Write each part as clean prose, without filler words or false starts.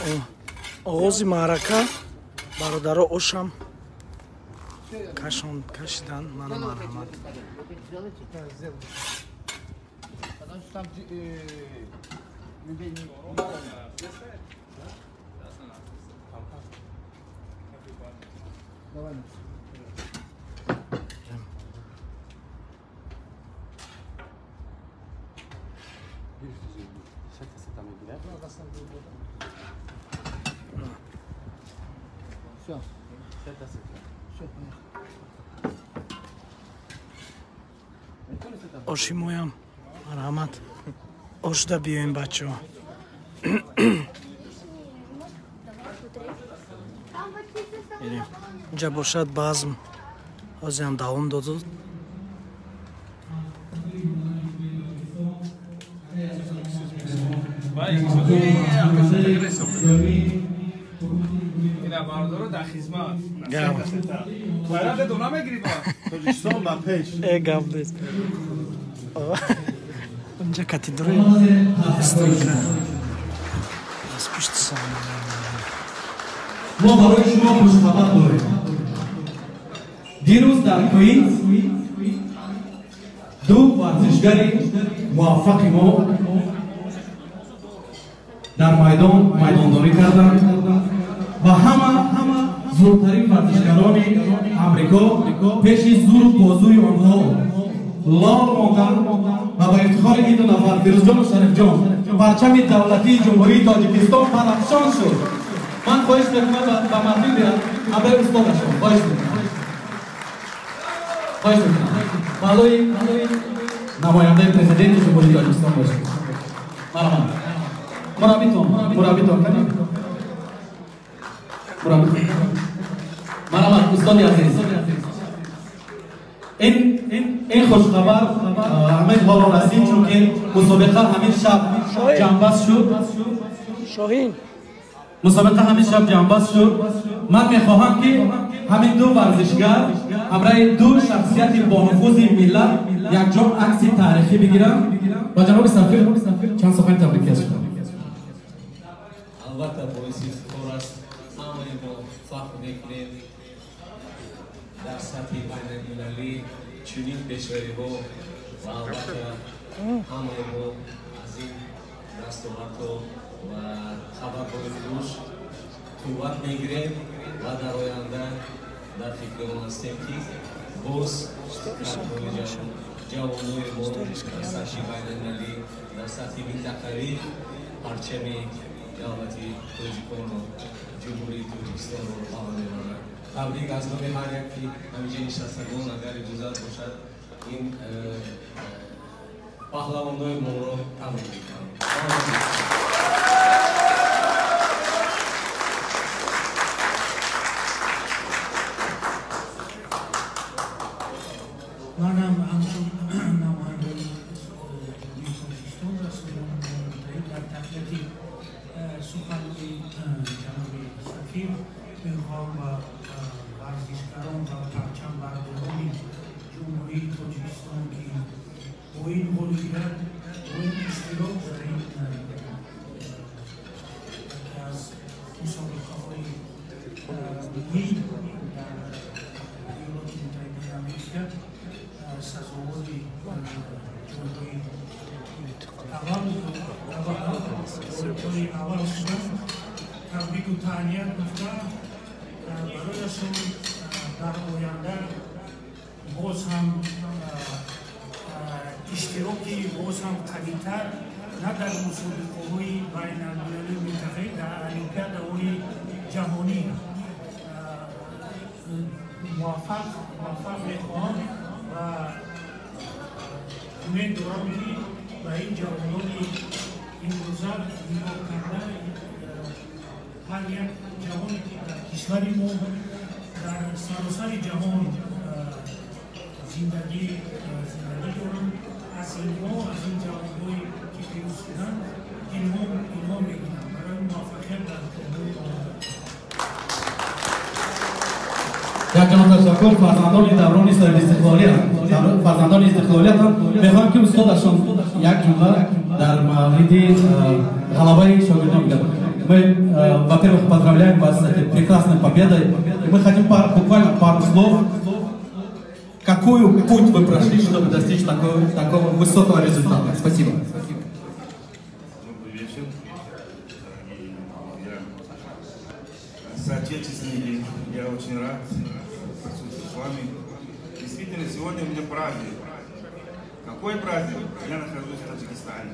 оғози маърака бародаро ошам кашидан. Мана марҳамат. оши моям марҳамат. Ошда биёем бачаҳо. инҷа бошад базм ҳозирам давом додод. Онҷа катедраи историка аз пишти саҳна. мо барои шумо хушхабар дорем. дирӯз дар Куинс ду варзишгари муваффақи мо дар майдондорӣ карданд ва ҳама зӯртарин варзишгарони амрико пеши зӯру бозӯи онҳо лол монданд ва ба ифтихори ин ду нафар фирӯзҷону шарифҷон парчами давлатии ҷумҳурии Тоҷикистон парафшон шуд. Ман хоҳиш мекунам ба маҳфил биям ҳамраҳи устодашон. Хоҳиш мекунам. Балои намояндаи президенти ҷумҳурии Тоҷикистон бошед. Марҳамат. Мураббитон канед. Марҳамат устоди азиз. این خوشخبر همین حالا رسید چون که مسابقه همین شب جنبست شد. مسابقه همین شب جنبست شد. من میخواهم که همین دو ورزشگر همراه دو شخصیت با نفوذ ملت یک جا عکس تاریخی بگیرم و جناب سفیر چند سخن تبریک است. البته باعثی فخر است همه ما فخر میکنیم در سطح بین‌المللی چنین پیشروی‌ها و البته همه ما از این دستاوردها و خبرهای خوش قوت میگیریم و در آینده در فکر آن هستیم که باز جوانای ما در سطح بین‌المللی در سطح منطقوی پرچم دولتی تاجیکستان و جمهوری تاجیکستان رو بالا می‌برند. تبریک از نام هر یک که همیشه نشستگان اگر اجازت باشد این پهلوان‌های ما رو تبریک می‌کنم. منم همچون نماینده تاجیکستان در تقلید سخنگوی جناب سفیر میخوام با ورزشکاران و پرچم برداران جمهوری تاجیکستان که با این حضوریت با این اشتراک در این از مسابقه های ملی در ایالات متحده آمریکا سزاوار جمهوری اول شدن تبریک و تهنیت گفتن برایشون در آینده باز هم اشتراکی باز هم قوی‌تر نه در مسابقه‌های بین‌المللی منطقه‌ای در المپیادهای جهانی موفق می‌خواهم و امیدوارم که و این جوانانی امروزه نگاه کردن هر یک جوانی که در کشور ما در سراسر جهان زندگی دارند از اینها از این جوانهایی که پیروز شدند اینها میگیرند برای موفقیت در یک جان تشکر فرزندان دوران فرزندان استقلالیت هم میخوایم که استادشان یک جمله در مورد غلبه شاگردان بگوید. мы, во-первых, поздравляем вас с этой прекрасной победой. Мы хотим буквально пару слов. Какой путь вы прошли, чтобы достичь такого высокого результата? Спасибо. Добрый вечер. Соотечественники, я очень рад присутствовать с вами. Действительно, сегодня у меня праздник. Какой праздник? Я нахожусь в Таджикистане.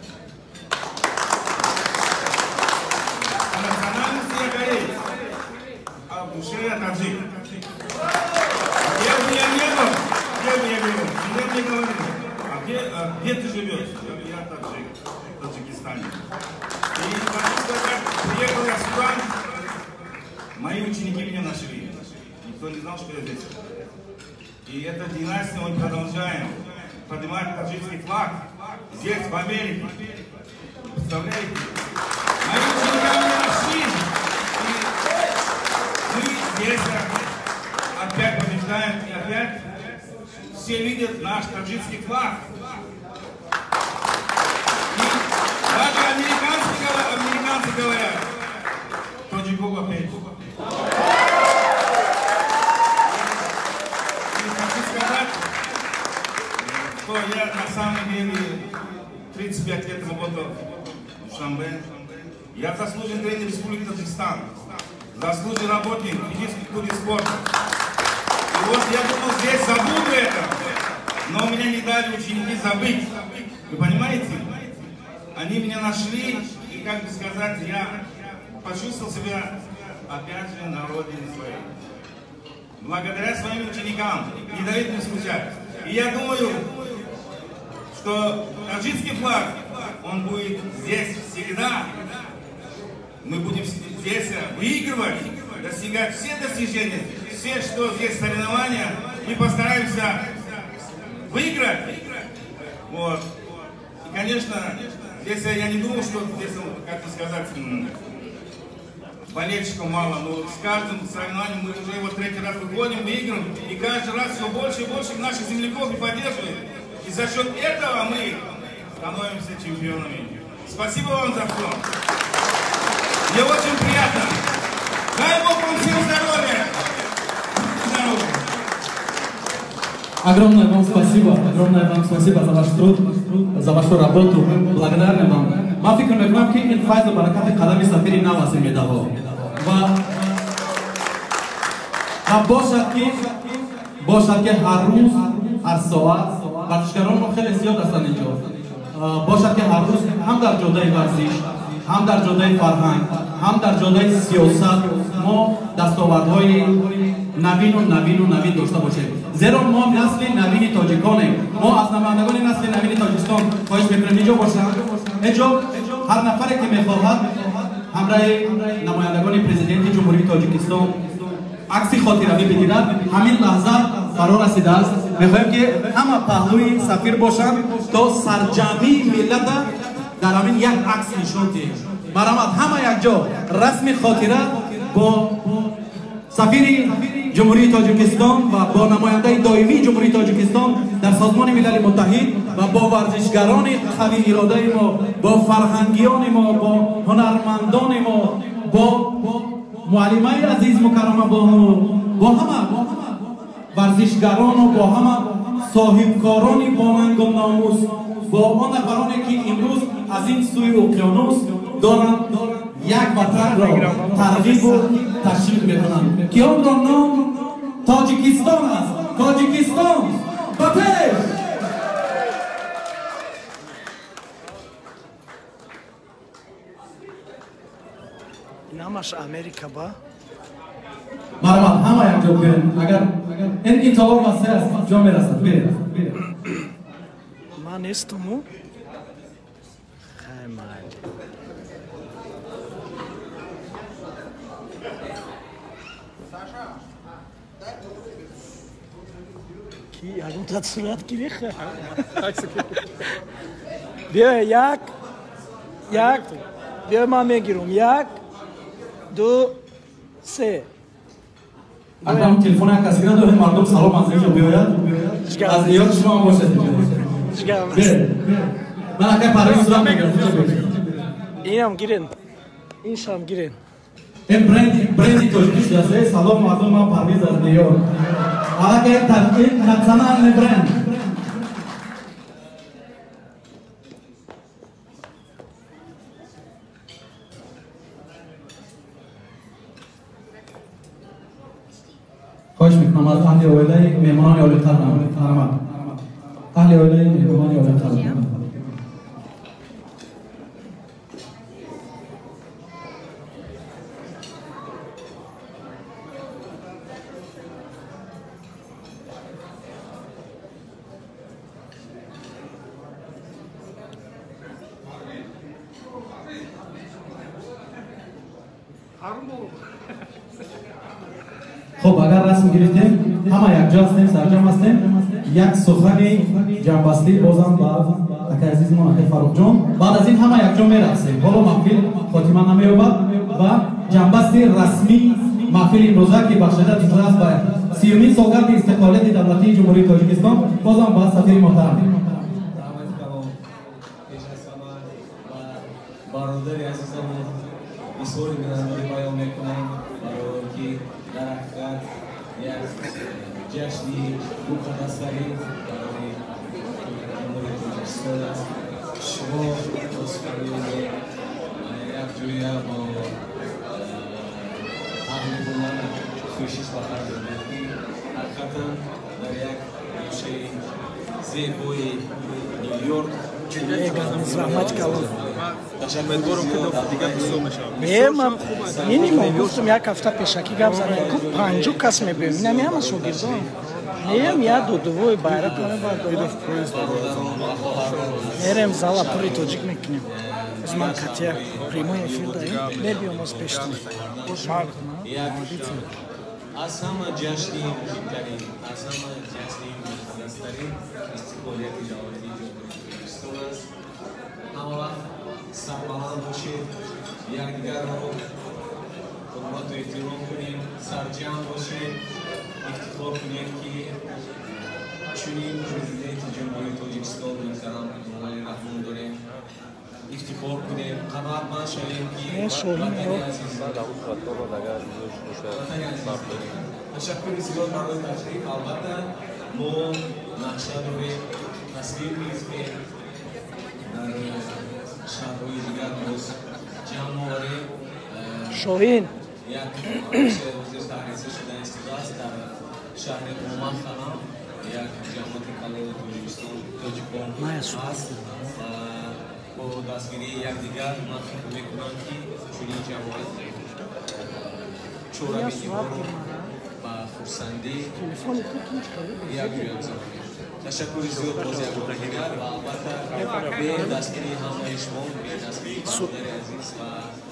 По национальности я кореец, а в душе я таджик. Где бы я не был, где мне говорили, где ты живешь? Я таджик, в Таджикистане. И хочу сказать, приехал я сюда, мои ученики меня нашли. Никто не знал, что я здесь. И эта династия, мы продолжаем поднимать таджикский флаг здесь, в Америке. Представляете? Мои ученики меня нашли. И мы здесь опять побеждаем, и опять все видят наш таджикский флаг. И даже американцы говорят, таджиков опять. И хочу сказать, что я на самом деле 35 лет работал в Шамбе. Я заслуженный тренер Республики Таджикистан, заслуженный работник физических клубов спорта. И вот я думал, здесь забуду это, но меня не дали ученики забыть. Вы понимаете? Они меня нашли, и, как бы сказать, я почувствовал себя опять же на родине своей. Благодаря своим ученикам не дают мне скучать. И я думаю, что таджикский флаг, он будет здесь всегда. Мы будем здесь выигрывать, достигать все достижения, все, что здесь соревнования, мы постараемся выиграть. Вот. И, конечно, здесь я не думал, что здесь, как сказать, болельщиков мало, но с каждым соревнованием мы уже вот третий раз выходим, выиграем, и каждый раз все больше и больше наших земляков и поддерживает. И за счет этого мы становимся чемпионами. Спасибо вам за все. Мне очень приятно. Дай Бог вам всем здоровья. Огромное вам спасибо за ваш труд, за вашу работу. Благодарны вам. ما فکر میکنم که این فیض و برکت قدم سفیر نوازی میدهد و باشد که هر روز هر ساعت ورزشکاران ما خیلی زیاد هستند اینجا باشد که هر روز هم در جدای ورزش هم در جدای فرهنگ هم در جدای سیاست ما دستاوردهای نوین داشته باشیم زیرا ما نسل نوین تاجیکانیم ما از نمایندگان نسل نوین تاجیکستان خواهش میکنیم اینجا باشند اینجا هر نفری که میخواهد همراه نمایندگان پرزیدنت جمهوری تاجیکستان عکس خاطره‌ای بگیرد همین لحظه فرا رسیده است میخواهیم که همه پهلوی سفیر باشند تا سرجمی ملت در همین یک عکس نشان دهیم برآمد همه یک جا رسم خاطره با سفیر جمهوری تاجیکستان و با نماینده دائمی جمهوری تاجیکستان در سازمان ملل متحد و با ورزشکاران قوی اراده ما با فرهنگیان ما با هنرمندان ما با معلمای عزیز مکرم بانو با همه ورزشکاران و با همه صاحبکاران با ننگ و ناموس با آن نفرانی که امروز از این سوی اقیانوس دارند یک وطن را ترغیب و تشویق میکنند که آن را نام تاجیکستان است تاجیکستان به پیش نامش امریکا با مرحبا همه یک جا بریم اگر این طور واسه است جا میرسد بریم من نیستمو خیمال کی یادم تا صورت گیریخه بیا یک بیا من میگیرم یک دو سه اگر هم تلفن کسی نداره مردم سلام از اینجا بیاید از نیاد شما هم باشد من اگر پرای صورت میگیرم اینم گیرین این شام گیرین این برندی توجیش دسته سلام مردم من پرویز از نیور حالا که این نقصانه این برند خوش میکنم از اهل اویله میمانان اولیتر نرمد اهل اویله میمانان اولیتر خب اگر رسم گرفتیم همه یک جا هستیم سرجم هستیم یک سخن جنبستی بازم با اکا عزیزمون اکا فاروق جان بعد از این همه یک جا میرقصیم حالا محفل خاتمه نمییابد و جنبستی رسمی محفل امروزه که بخشیده شده است به 30مین سالگرد استقلالیت دولتی جمهوری تاجیکستان بازم با سفیر محترم برادری عزیزمون بسیاری میننده بیان میکنم برای که در حقیقت یک جشنی مقدس‌تری برای جمهوری تاجیکستان است. شما دوستان یک جوری با اهل بودن کوشش بخواهد بودید حقیقتا در یک گوشه زیبای نیویورک زحمت کردم امیدوارم که دیگه بسو میشم. мінимум гуфтам як ҳафта пешакӣ гап задам ку 50 кас мебинем инам ҳама шогирдон меям я додувои байрак мерем зала пури тоҷик мекунем аз ман катия прямой эфир даем мебиём аз пештон аз ҳама ҷашни муҳимтарин аз ҳама ҷашни муқаддастарин истиқболияти давлати ҷумҳурии тоҷикистон аст. ҳама вақт сарбаланд бошед, якдигарро ҳурмату эҳтиром кунем, сарҷамъ бошед, ифтихор кунем ки чунин президенти ҷумҳурии тоҷикистон муҳтарам эмомали раҳмон дорем. ифтихор кунем, қаноатманд шавем ки ватани азиз ташаккури зиёд барои ташриф. албатта мо нақша дорем, тасвир мегирем дар шаҳрҳои дигар боз ҷамъ оварем. шоҳин як рӯзи таъсис шуда истодааст дар шаҳри оман ханам як ҷамъияти калони тоҷикистон тоҷикон аст ва бо дастгирии якдигар ман фикр мекунам ки чунин ҷамъият чорабиниҳоро ба хурсандӣ як ҷоя гузаронем. ташаккури зиёд боз як бор дигар ва албатта бе дастгирии ҳамаи шумо бе дастгирии бародари азиз ва